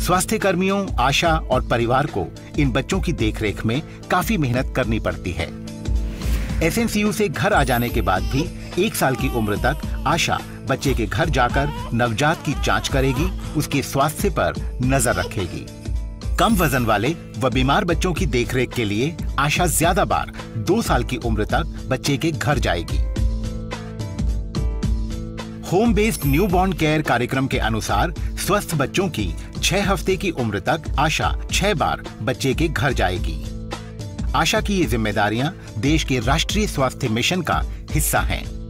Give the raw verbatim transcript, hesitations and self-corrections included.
स्वास्थ्य कर्मियों, आशा और परिवार को इन बच्चों की देखरेख में काफी मेहनत करनी पड़ती है। एस एन सी यू से घर आ जाने के बाद भी एक साल की उम्र तक आशा बच्चे के घर जाकर नवजात की जांच करेगी, उसके स्वास्थ्य पर नजर रखेगी। कम वजन वाले व बीमार बच्चों की देखरेख के लिए आशा ज्यादा बार दो साल की उम्र तक बच्चे के घर जाएगी। होम बेस्ड न्यूबॉर्न केयर कार्यक्रम के अनुसार स्वस्थ बच्चों की छह हफ्ते की उम्र तक आशा छह बार बच्चे के घर जाएगी। आशा की ये जिम्मेदारियां देश के राष्ट्रीय स्वास्थ्य मिशन का हिस्सा हैं।